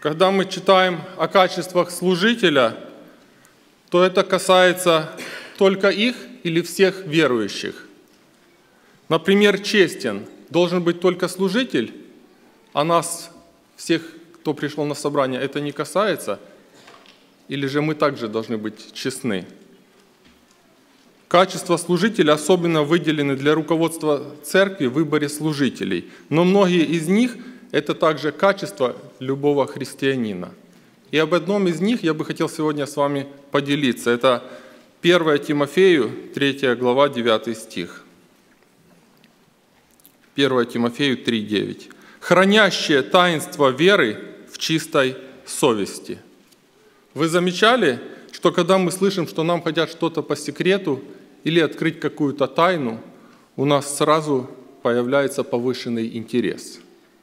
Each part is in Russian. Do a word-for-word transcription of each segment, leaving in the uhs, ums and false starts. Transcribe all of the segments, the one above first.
Когда мы читаем о качествах служителя, то это касается только их или всех верующих. Например, честен должен быть только служитель, а нас, всех, кто пришел на собрание, это не касается, или же мы также должны быть честны? Качества служителя особенно выделены для руководства церкви в выборе служителей, но многие из них – это также качество любого христианина. И об одном из них я бы хотел сегодня с вами поделиться. Это первое Тимофею, третья глава, девятый стих. первое Тимофею три девять. «Хранящее таинство веры в чистой совести». Вы замечали, что когда мы слышим, что нам хотят что-то по секрету или открыть какую-то тайну, у нас сразу появляется повышенный интерес?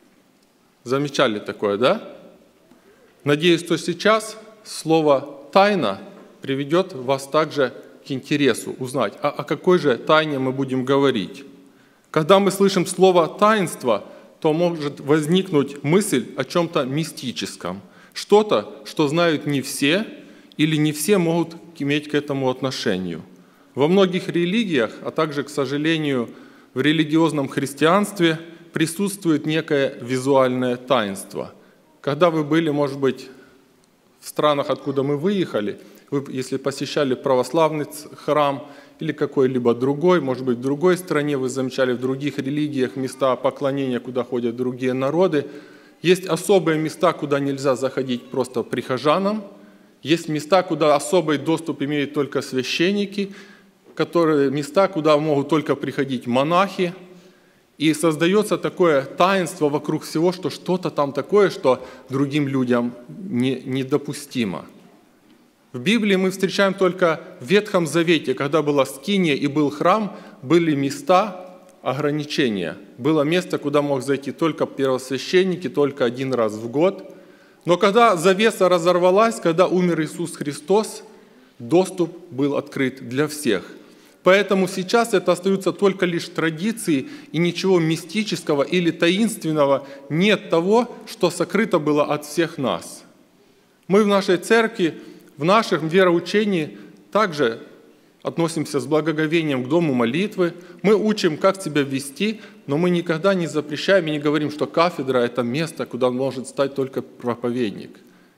Замечали такое, да? Надеюсь, что сейчас слово «тайна» приведет вас также к интересу узнать, а о какой же тайне мы будем говорить. Когда мы слышим слово «таинство», то может возникнуть мысль о чем-то мистическом, что-то, что знают не все, или не все могут иметь к этому отношению. Во многих религиях, а также, к сожалению, в религиозном христианстве присутствует некое визуальное таинство. Когда вы были, может быть, в странах, откуда мы выехали, вы, если посещали православный храм или какой-либо другой, может быть, в другой стране, вы замечали в других религиях места поклонения, куда ходят другие народы, есть особые места, куда нельзя заходить просто прихожанам, есть места, куда особый доступ имеют только священники, которые, места, куда могут только приходить монахи. И создается такое таинство вокруг всего, что что-то там такое, что другим людям не, недопустимо. В Библии мы встречаем только в Ветхом Завете, когда была скиния и был храм, были места ограничения. Было место, куда мог зайти только первосвященники, только один раз в год. Но когда завеса разорвалась, когда умер Иисус Христос, доступ был открыт для всех. Поэтому сейчас это остаются только лишь традиции, и ничего мистического или таинственного нет того, что сокрыто было от всех нас. Мы в нашей церкви, в нашем вероучении также относимся с благоговением к дому молитвы. Мы учим, как себя вести, но мы никогда не запрещаем и не говорим, что кафедра – это место, куда может стать только проповедник.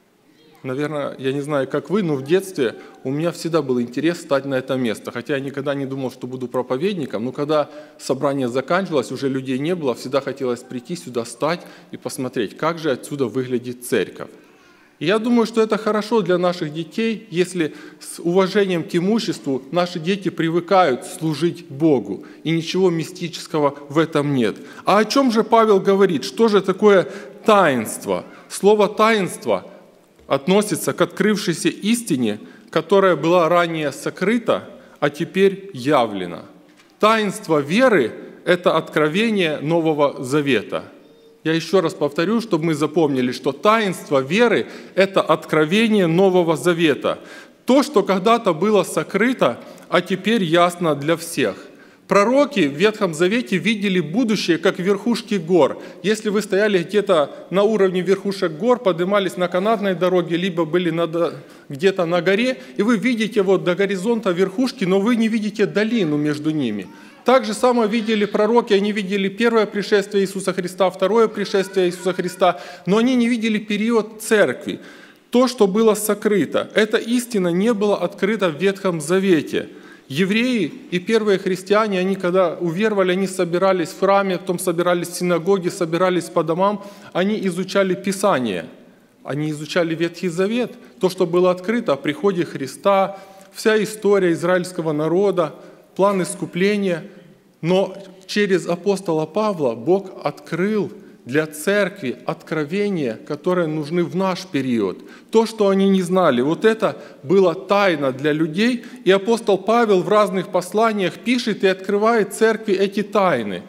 Наверное, я не знаю, как вы, но в детстве у меня всегда был интерес стать на это место. Хотя я никогда не думал, что буду проповедником, но когда собрание заканчивалось, уже людей не было, всегда хотелось прийти сюда, стать и посмотреть, как же отсюда выглядит церковь. И я думаю, что это хорошо для наших детей, если с уважением к имуществу наши дети привыкают служить Богу, и ничего мистического в этом нет. А о чем же Павел говорит? Что же такое таинство? Слово «таинство» относится к открывшейся истине, которая была ранее сокрыта, а теперь явлена. Таинство веры – это откровение Нового Завета. Я еще раз повторю, чтобы мы запомнили, что таинство веры – это откровение Нового Завета. То, что когда-то было сокрыто, а теперь ясно для всех. Пророки в Ветхом Завете видели будущее, как верхушки гор. Если вы стояли где-то на уровне верхушек гор, поднимались на канатной дороге, либо были где-то на горе, и вы видите вот до горизонта верхушки, но вы не видите долину между ними. Так же самое видели пророки, они видели первое пришествие Иисуса Христа, второе пришествие Иисуса Христа, но они не видели период церкви. То, что было сокрыто, эта истина не была открыта в Ветхом Завете. Евреи и первые христиане, они когда уверовали, они собирались в храме, потом собирались в синагоге, собирались по домам, они изучали Писание, они изучали Ветхий Завет, то, что было открыто о приходе Христа, вся история израильского народа, план искупления. Но через апостола Павла Бог открыл для церкви откровения, которые нужны в наш период. То, что они не знали, вот это было тайна для людей, и апостол Павел в разных посланиях пишет и открывает церкви эти тайны.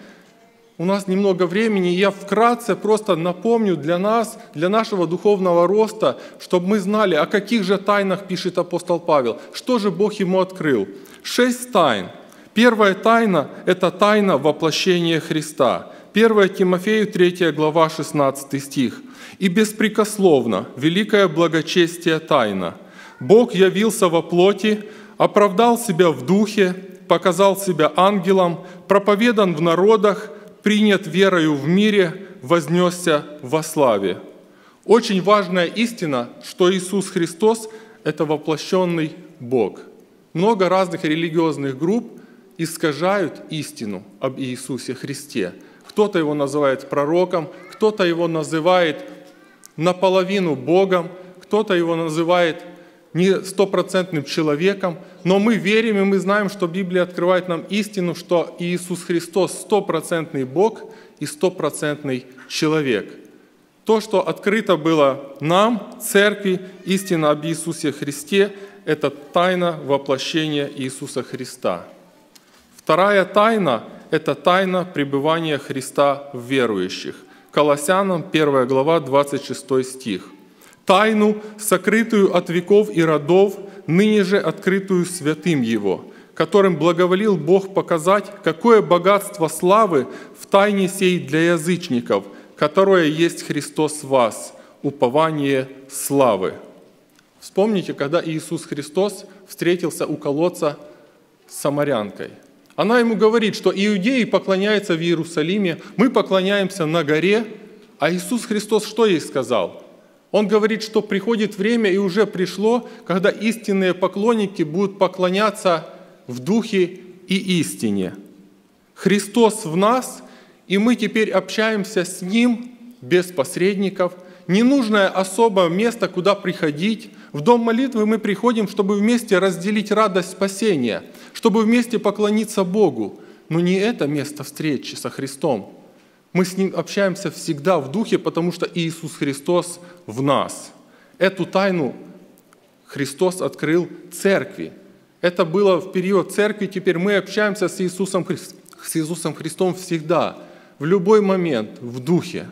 У нас немного времени, и я вкратце просто напомню для нас, для нашего духовного роста, чтобы мы знали, о каких же тайнах пишет апостол Павел, что же Бог ему открыл. Шесть тайн. Первая тайна – это тайна воплощения Христа. первое Тимофею, третья глава, шестнадцатый стих. И беспрекословно, великое благочестие тайна. Бог явился во плоти, оправдал себя в духе, показал себя ангелом, проповедан в народах, принят верою в мире, вознесся во славе. Очень важная истина, что Иисус Христос – это воплощенный Бог. Много разных религиозных групп искажают истину об Иисусе Христе. Кто-то его называет пророком, кто-то его называет наполовину Богом, кто-то его называет не стопроцентным человеком, но мы верим и мы знаем, что Библия открывает нам истину, что Иисус Христос стопроцентный Бог и стопроцентный человек. То, что открыто было нам, церкви, истина об Иисусе Христе, это тайна воплощения Иисуса Христа. Вторая тайна – это тайна пребывания Христа в верующих. Колоссянам первая глава, двадцать шестой стих. «Тайну, сокрытую от веков и родов, ныне же открытую святым Его, которым благоволил Бог показать, какое богатство славы в тайне сей для язычников, которое есть Христос в вас, упование славы». Вспомните, когда Иисус Христос встретился у колодца с самарянкой. Она ему говорит, что иудеи поклоняются в Иерусалиме, мы поклоняемся на горе, а Иисус Христос что ей сказал? Он говорит, что приходит время и уже пришло, когда истинные поклонники будут поклоняться в духе и истине. Христос в нас, и мы теперь общаемся с Ним без посредников. Не нужно особое место, куда приходить. В дом молитвы мы приходим, чтобы вместе разделить радость спасения, чтобы вместе поклониться Богу. Но не это место встречи со Христом. Мы с Ним общаемся всегда в духе, потому что Иисус Христос в нас. Эту тайну Христос открыл церкви. Это было в период церкви, теперь мы общаемся с Иисусом, с Иисусом Христом всегда, в любой момент, в духе.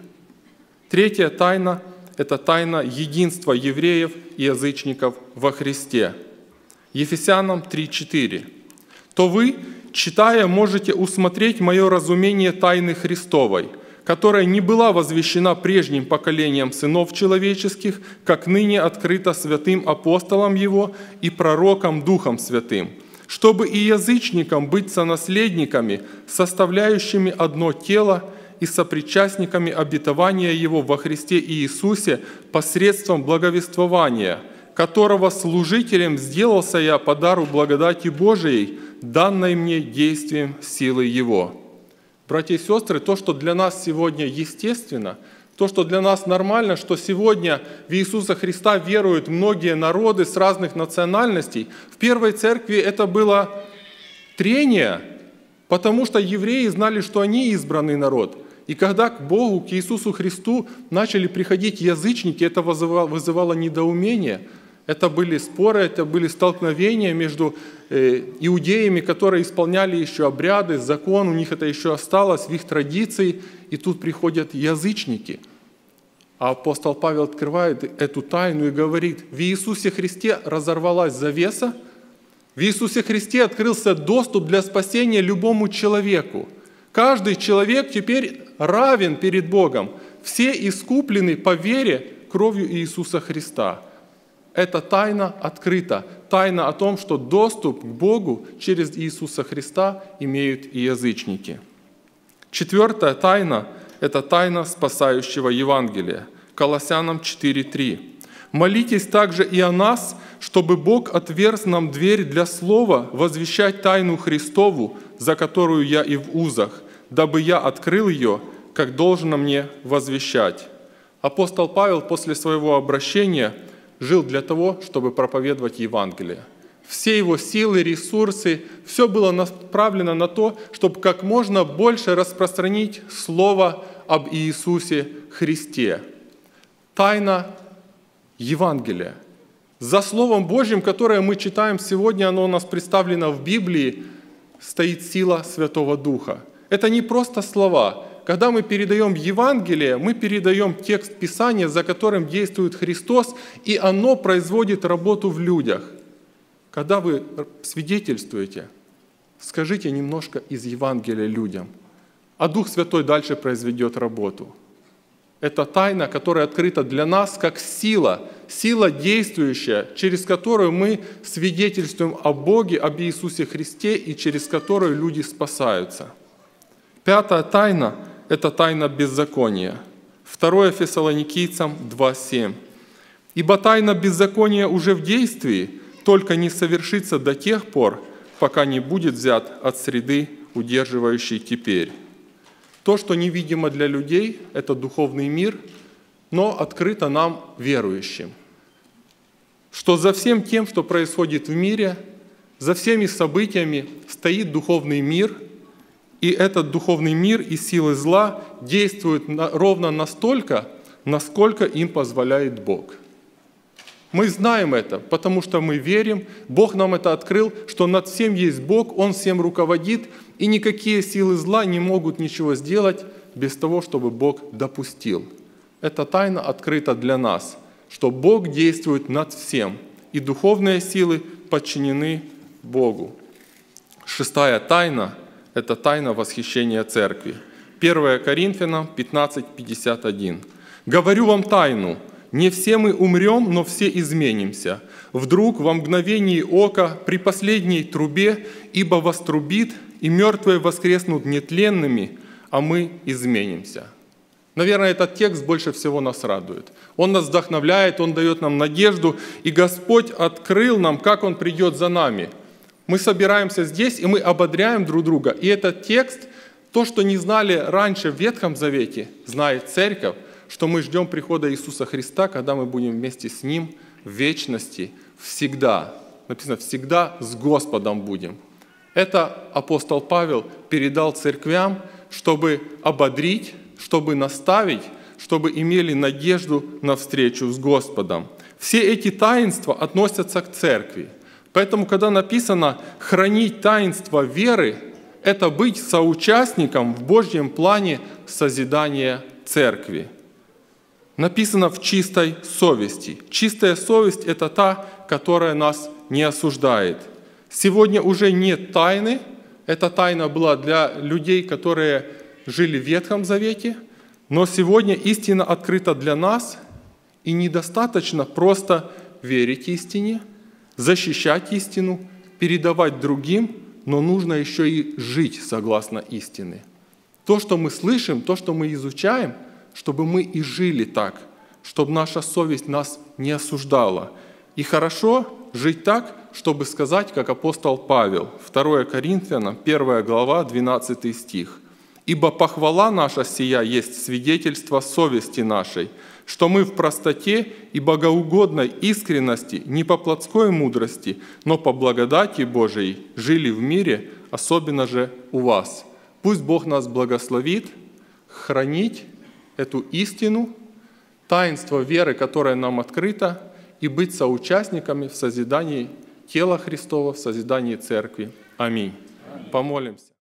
Третья тайна – это тайна единства евреев и язычников во Христе. Ефесянам три четыре. «То вы, читая, можете усмотреть мое разумение тайны Христовой, которая не была возвещена прежним поколением сынов человеческих, как ныне открыта святым апостолам Его и пророкам Духом Святым, чтобы и язычникам быть сонаследниками, составляющими одно тело и сопричастниками обетования Его во Христе Иисусе посредством благовествования, которого служителем сделался я по дару благодати Божией, данной мне действием силы Его». Братья и сестры, то, что для нас сегодня естественно, то, что для нас нормально, что сегодня в Иисуса Христа веруют многие народы с разных национальностей, в первой церкви это было трение, потому что евреи знали, что они избранный народ. И когда к Богу, к Иисусу Христу начали приходить язычники, это вызывало, вызывало недоумение. Это были споры, это были столкновения между иудеями, которые исполняли еще обряды, закон, у них это еще осталось в их традиции, и тут приходят язычники. А апостол Павел открывает эту тайну и говорит: в Иисусе Христе разорвалась завеса, в Иисусе Христе открылся доступ для спасения любому человеку. Каждый человек теперь равен перед Богом. Все искуплены по вере кровью Иисуса Христа. Эта тайна открыта. Тайна о том, что доступ к Богу через Иисуса Христа имеют и язычники. Четвертая тайна – это тайна спасающего Евангелия. Колоссянам четыре три. «Молитесь также и о нас, чтобы Бог отверз нам дверь для слова возвещать тайну Христову, за которую я и в узах, дабы я открыл ее, как должно мне возвещать». Апостол Павел после своего обращения жил для того, чтобы проповедовать Евангелие. Все его силы, ресурсы, все было направлено на то, чтобы как можно больше распространить Слово об Иисусе Христе. Тайна Евангелия. За Словом Божьим, которое мы читаем сегодня, оно у нас представлено в Библии, стоит сила Святого Духа. Это не просто слова. Когда мы передаем Евангелие, мы передаем текст Писания, за которым действует Христос, и оно производит работу в людях. Когда вы свидетельствуете, скажите немножко из Евангелия людям, а Дух Святой дальше произведет работу. Это тайна, которая открыта для нас как сила, сила действующая, через которую мы свидетельствуем о Боге, об Иисусе Христе и через которую люди спасаются. Пятая тайна – это тайна беззакония. второе Фессалоникийцам два семь. «Ибо тайна беззакония уже в действии, только не совершится до тех пор, пока не будет взят от среды, удерживающей теперь». То, что невидимо для людей, это духовный мир, но открыто нам, верующим. Что за всем тем, что происходит в мире, за всеми событиями стоит духовный мир, и этот духовный мир и силы зла действуют ровно настолько, насколько им позволяет Бог. Мы знаем это, потому что мы верим, Бог нам это открыл, что над всем есть Бог, Он всем руководит, и никакие силы зла не могут ничего сделать без того, чтобы Бог допустил. Эта тайна открыта для нас, что Бог действует над всем, и духовные силы подчинены Богу. Шестая тайна – это тайна восхищения Церкви. первое Коринфянам пятнадцать пятьдесят один. «Говорю вам тайну, не все мы умрем, но все изменимся. Вдруг во мгновении ока, при последней трубе, ибо вострубит, и мертвые воскреснут нетленными, а мы изменимся». Наверное, этот текст больше всего нас радует. Он нас вдохновляет, он дает нам надежду, и Господь открыл нам, как Он придет за нами. Мы собираемся здесь, и мы ободряем друг друга. И этот текст, то, что не знали раньше в Ветхом Завете, знает Церковь, что мы ждем прихода Иисуса Христа, когда мы будем вместе с Ним в вечности всегда. Написано, всегда с Господом будем. Это апостол Павел передал церквям, чтобы ободрить, чтобы наставить, чтобы имели надежду на встречу с Господом. Все эти таинства относятся к церкви. Поэтому, когда написано «хранить таинство веры», это быть соучастником в Божьем плане созидания церкви. Написано в чистой совести. Чистая совесть – это та, которая нас не осуждает. Сегодня уже нет тайны. Эта тайна была для людей, которые жили в Ветхом Завете. Но сегодня истина открыта для нас. И недостаточно просто верить истине, защищать истину, передавать другим, но нужно еще и жить согласно истине. То, что мы слышим, то, что мы изучаем – чтобы мы и жили так, чтобы наша совесть нас не осуждала. И хорошо жить так, чтобы сказать, как апостол Павел, второе Коринфянам, первая глава, двенадцатый стих. «Ибо похвала наша сия есть свидетельство совести нашей, что мы в простоте и богоугодной искренности, не по плотской мудрости, но по благодати Божией жили в мире, особенно же у вас». Пусть Бог нас благословит хранить эту истину, таинство веры, которое нам открыто, и быть соучастниками в созидании тела Христова, в созидании Церкви. Аминь. Аминь. Помолимся.